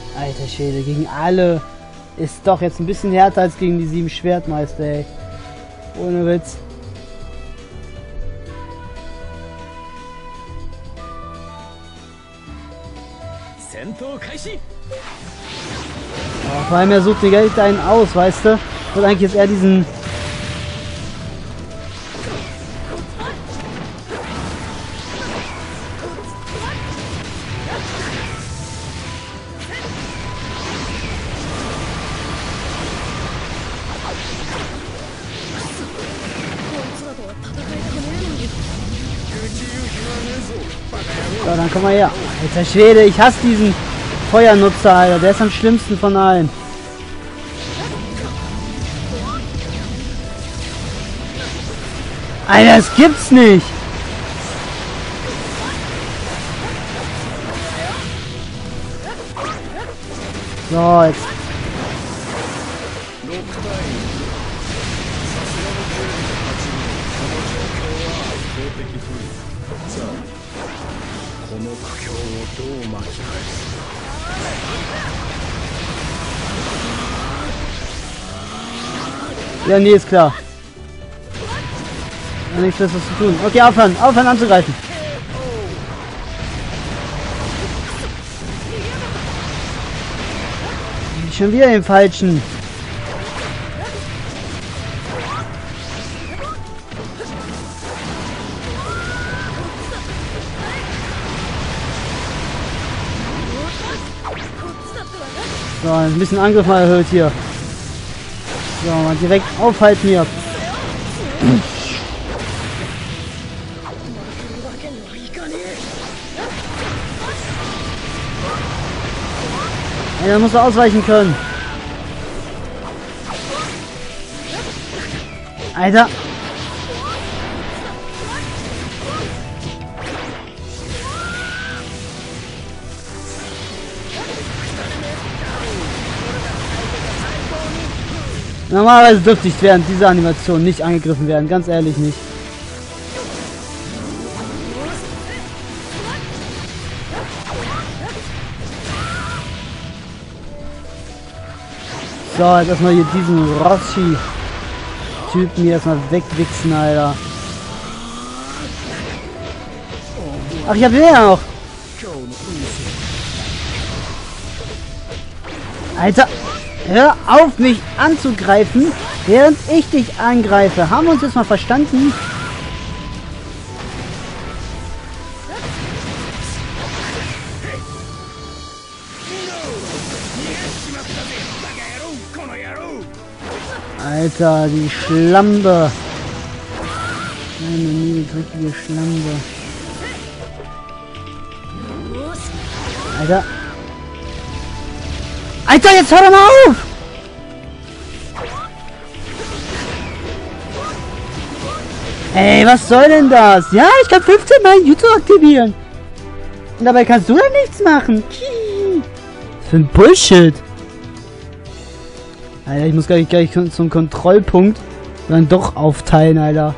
Alter Schwede, gegen alle ist doch jetzt ein bisschen härter als gegen die 7 Schwertmeister, ey. Ohne Witz. Ja, vor allem er sucht direkt einen aus, weißt du? Und eigentlich ist er diesen... So, dann komm mal her. Alter Schwede, ich hasse diesen Feuernutzer, Alter. Der ist am schlimmsten von allen. Alter, das gibt's nicht. So, jetzt. Ja, nee, ist klar. Ja, nichts Besseres zu tun. Okay, aufhören anzugreifen. Schon wieder den falschen. So, ein bisschen Angriff mal erhöht hier. So, mal direkt aufhalten hier. Ja, da muss er ausweichen können. Alter. Normalerweise dürfte ich während dieser Animation nicht angegriffen werden, ganz ehrlich nicht. So, jetzt erstmal hier diesen Roshi-Typen hier erstmal wegwichsen, Alter. Ach, ich hab den ja noch. Alter, hör auf mich anzugreifen, während ich dich angreife. Haben wir uns jetzt mal verstanden? Alter, die Schlampe. Eine niedrige Schlampe. Alter. Alter, jetzt hör doch mal auf! Ey, was soll denn das? Ja, ich kann 15 Mal YouTube aktivieren. Und dabei kannst du dann nichts machen. Für ein Bullshit. Alter, ich muss gleich zum Kontrollpunkt und dann doch aufteilen, Alter.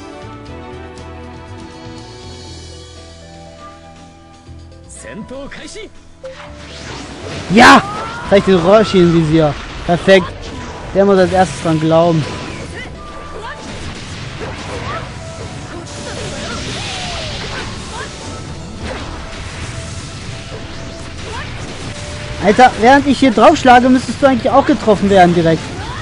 Ja! Zeig den Roshi im Visier. Perfekt. Der muss als erstes dran glauben. Alter, während ich hier drauf schlage, müsstest du eigentlich auch getroffen werden direkt.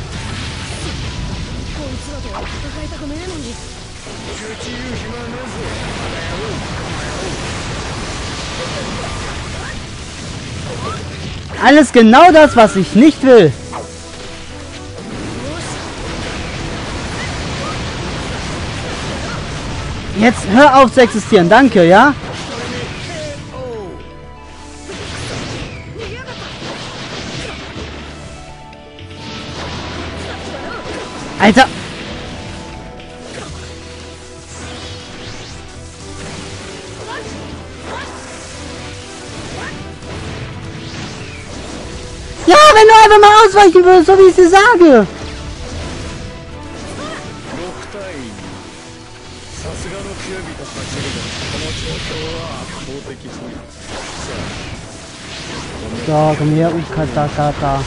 Alles genau das, was ich nicht will. Jetzt hör auf zu existieren, danke, ja? Alter! Ja, wenn du einfach mal ausweichen würdest, so wie ich dir sage! So, komm her, Ukatakata.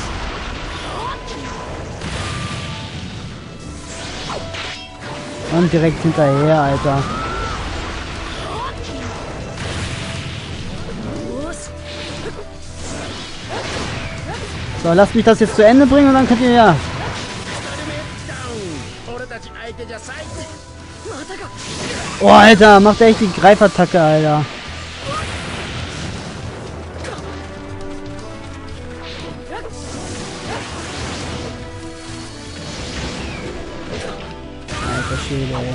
Und direkt hinterher, Alter. So, lasst mich das jetzt zu Ende bringen und dann könnt ihr ja. Oh, Alter, macht echt die Greifattacke, Alter. Alter Schäde, ey.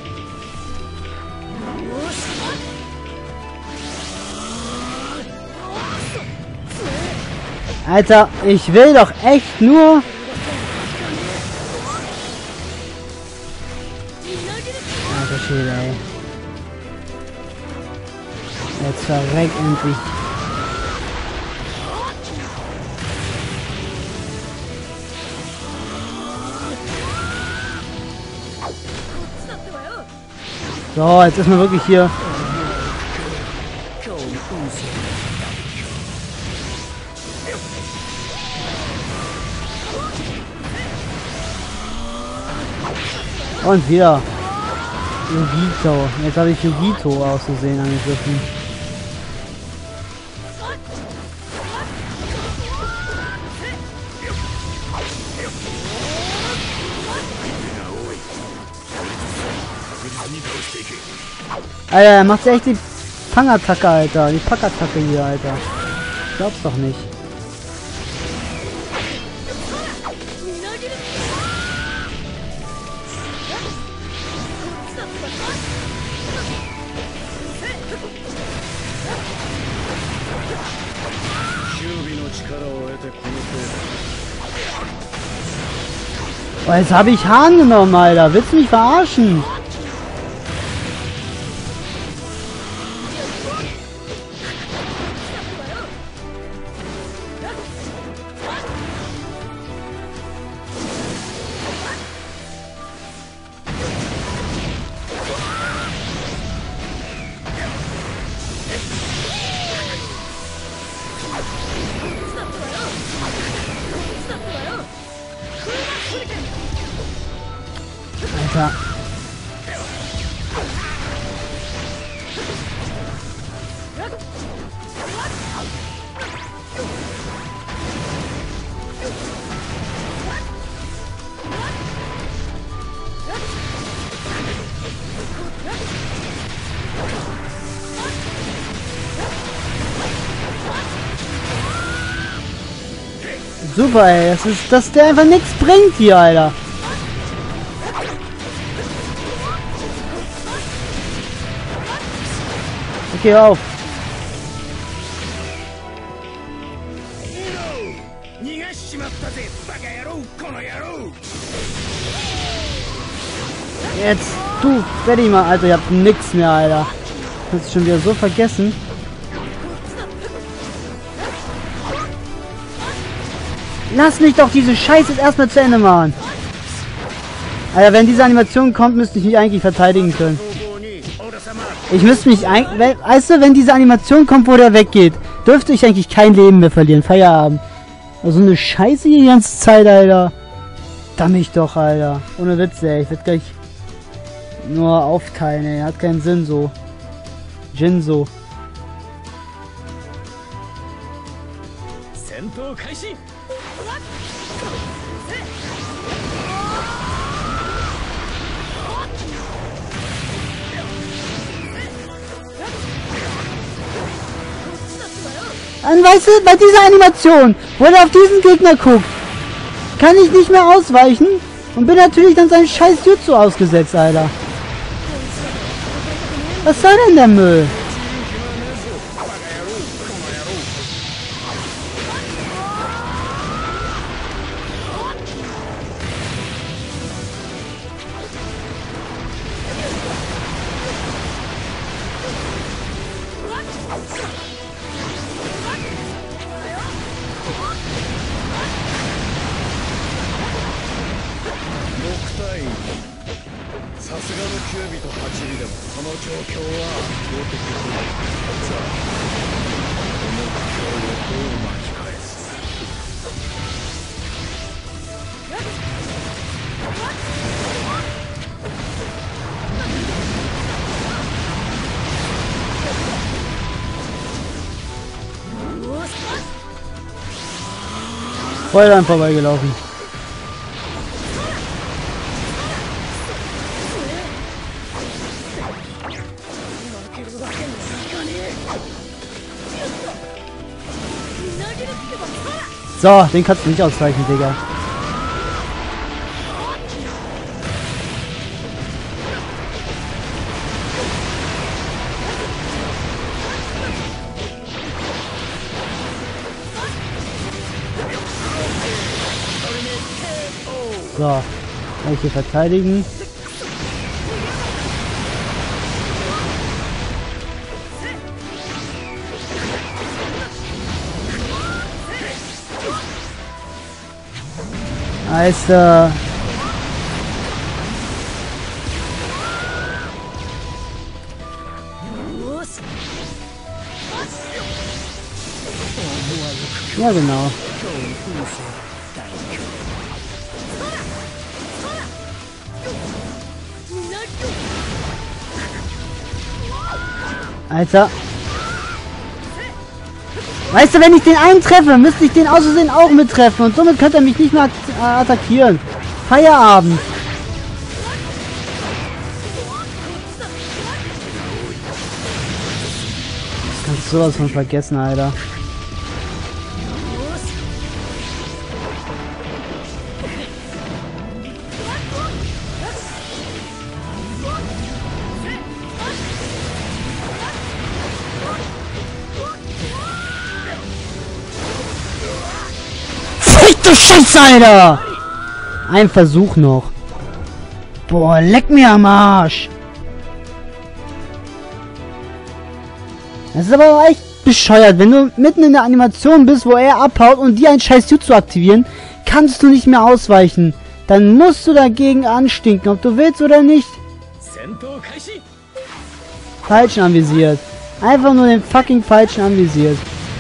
Alter, ich will doch echt nur... Alter Schäde, ey. Jetzt verreck endlich. So, jetzt ist man wirklich hier. Und wieder. Yugito. Jetzt habe ich Yugito auszusehen angegriffen. Alter, er macht echt die Fangattacke, Alter. Die Packattacke hier, Alter. Ich glaub's doch nicht. Oh, jetzt habe ich Hahn genommen, Alter. Willst du mich verarschen? Alter. Super, ey. Das ist, dass der einfach nichts bringt hier, Alter. Okay, auf. Jetzt, du, fertig mal, Alter. Ihr habt nix mehr, Alter. Das ist schon wieder so vergessen. Lass mich doch diese Scheiße jetzt erstmal zu Ende machen. Alter, wenn diese Animation kommt, müsste ich mich eigentlich verteidigen können. Ich müsste mich eigentlich... Weißt du, wenn diese Animation kommt, wo der weggeht, dürfte ich eigentlich kein Leben mehr verlieren. Feierabend. Also eine Scheiße hier die ganze Zeit, Alter. Damm mich doch, Alter. Ohne Witz, ey. Ich werde gleich nur aufteilen, ey. Hat keinen Sinn so. Jinso. Und weißt du, bei dieser Animation, wo er auf diesen Gegner guckt, kann ich nicht mehr ausweichen und bin natürlich dann seinen scheiß Jutsu ausgesetzt, Alter. Was soll denn der Müll? Voll dann vorbeigelaufen. So, den kannst du nicht ausweichen, Digga. So, welche verteidigen? Alter. Ja, genau. Alter. Weißt du, wenn ich den einen treffe, müsste ich den aus Versehen auch mittreffen. Und somit könnte er mich nicht mehr attackieren. Feierabend. Das kannst du sowas von vergessen, Alter. Du Scheiße, Alter! Ein Versuch noch. Boah, leck mir am Arsch. Das ist aber echt bescheuert. Wenn du mitten in der Animation bist, wo er abhaut und die einen scheiß Jutsu aktivieren, kannst du nicht mehr ausweichen. Dann musst du dagegen anstinken, ob du willst oder nicht. Falschen anvisiert. Einfach nur den fucking Falschen anvisiert.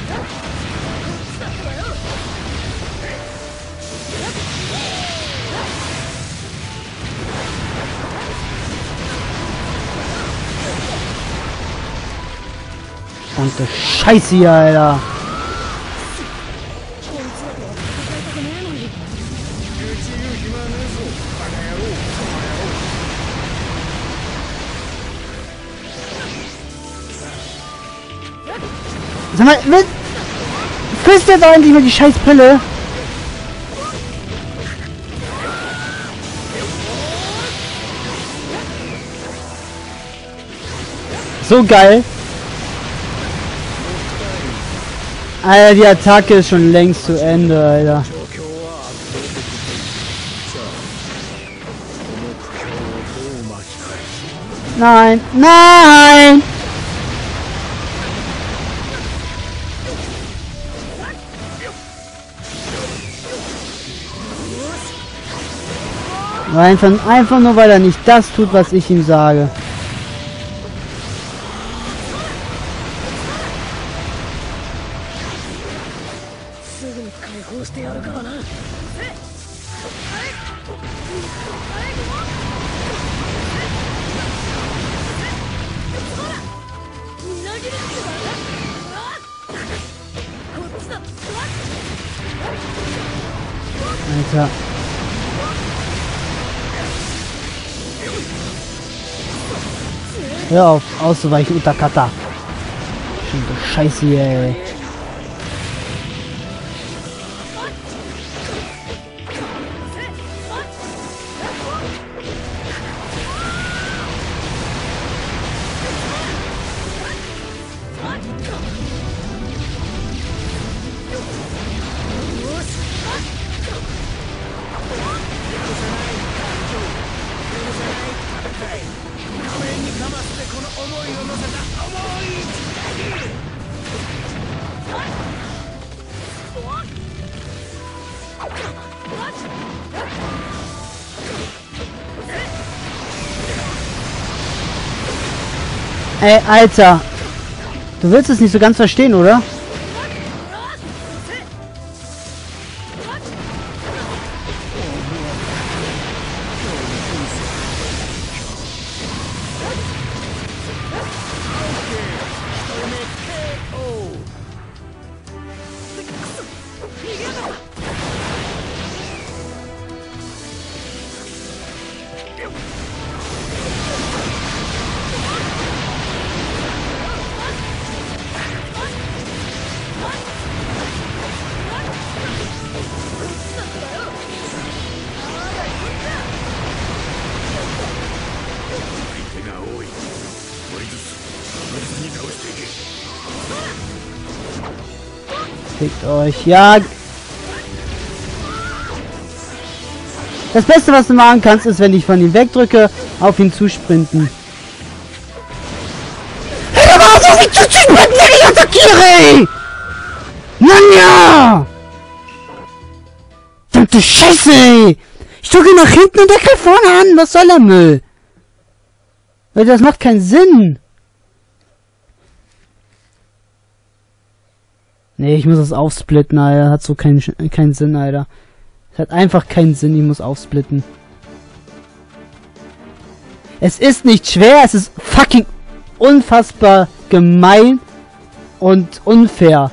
Verdammte Scheiße hier, Alter. Sag mal, frisst jetzt endlich mal die scheiß Pille. So geil. Alter, die Attacke ist schon längst zu Ende, Alter. Nein, nein! Einfach nur, weil er nicht das tut, was ich ihm sage. Alter. Hör auf, auszuweichen, Utakata. Schöne Scheiße hier, ey. Ey, Alter. Du willst es nicht so ganz verstehen, oder? Fickt euch. Ja. Das Beste, was du machen kannst, ist, wenn ich von ihm wegdrücke, auf ihn zusprinten. Hey, aber auf ihn zusprinten, wenn ich attackiere! Nanja! Verdammte Scheiße, ey! Ich drücke nach hinten und Deckel vorne an! Was soll der Müll? Weil das macht keinen Sinn! Nee, ich muss das aufsplitten, Alter. Hat so keinen Sinn, Alter. Es hat einfach keinen Sinn, ich muss aufsplitten. Es ist nicht schwer, es ist fucking unfassbar gemein und unfair.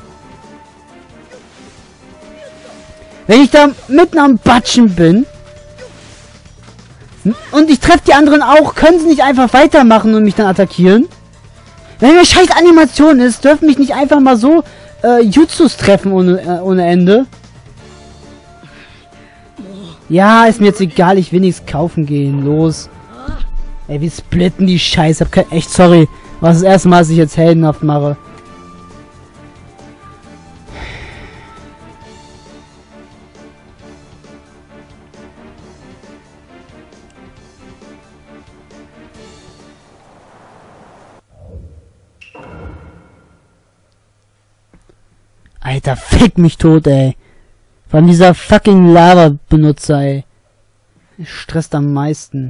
Wenn ich da mitten am Batschen bin und ich treffe die anderen auch, können sie nicht einfach weitermachen und mich dann attackieren? Wenn eine scheiß Animation ist, dürfen mich nicht einfach mal so Jutsus treffen ohne Ende. Ja, ist mir jetzt egal, ich will nichts kaufen gehen. Los. Ey, wir splitten die Scheiße. Echt, sorry. Was das erste Mal, dass ich jetzt heldenhaft mache. Alter, fick mich tot, ey. Vor allem dieser fucking Lava-Benutzer, ey. Stresst am meisten.